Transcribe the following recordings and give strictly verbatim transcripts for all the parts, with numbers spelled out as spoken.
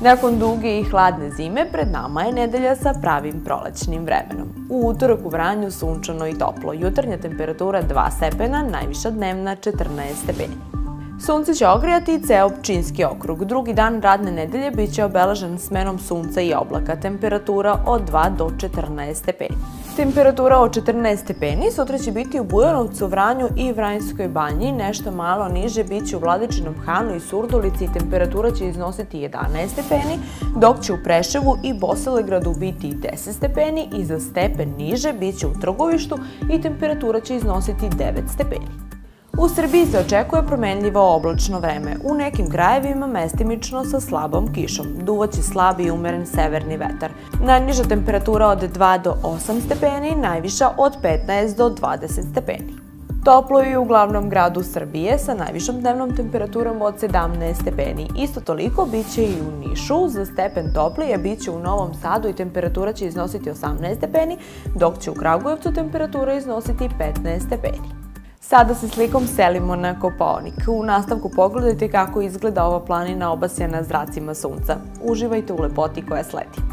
Nakon duge i hladne zime, pred nama je nedelja sa pravim prolećnim vremenom. U utorak u Vranju sunčano i toplo, jutarnja temperatura dva stepena, najviša dnevna četrnaest stepeni. Sunce će ogrejati ceo Pčinjski okrug. Drugi dan radne nedelje biće obeležen smenom sunca i oblaka, temperatura od dva do četrnaest stepeni. Temperatura od četrnaest stepeni sutra će biti u Bujanovcu, Vranju i Vranjskoj banji, nešto malo niže biće u Vladičinom Hanu i Surdulici i temperatura će iznositi jedanaest stepeni, dok će u Preševu i Bosilegradu biti deset stepeni i za stepen niže biće u Trgovištu i temperatura će iznositi devet stepeni. U Srbiji se očekuje promenljivo oblačno vreme, u nekim krajevima mestimično sa slabom kišom. Duvaće slab i umeren severni vetar. Najniža temperatura od dva do osam stepeni, najviša od petnaest do dvadeset stepeni. Toplo je u glavnom gradu Srbije sa najvišom dnevnom temperaturom od sedamnaest stepeni. Isto toliko biće i u Nišu, za stepen toplije biće u Novom Sadu i temperatura će iznositi osamnaest stepeni, dok će u Kragujevcu temperatura iznositi petnaest stepeni. Sada se slikom selimo na Kopaonik. U nastavku pogledajte kako izgleda ova planina obasjana zracima sunca. Uživajte u lepoti koja sledi.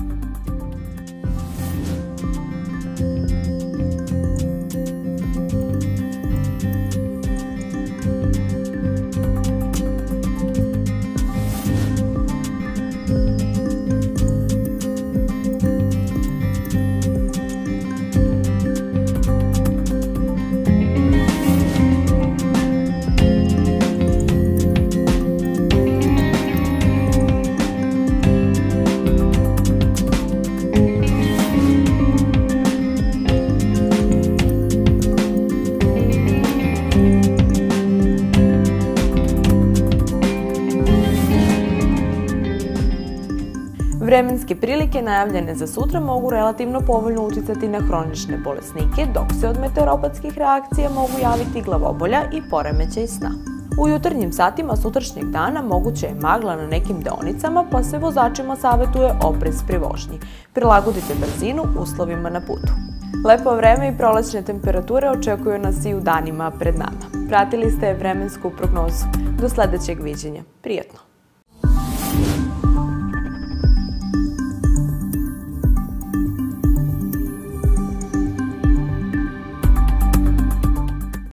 Vremenske prilike najavljene za sutra mogu relativno povoljno uticati na hronične bolesnike, dok se od meteoropatskih reakcija mogu javiti glavobolja i poremećaj sna. U jutarnjim satima sutrašnjeg dana moguće je magla na nekim deonicama, pa se vozačima savetuje oprez pri vožnji. Prilagodite brzinu uslovima na putu. Lepo vreme i prolećne temperature očekuju nas i u danima pred nama. Pratili ste vremensku prognozu. Do sledećeg viđenja. Prijatno!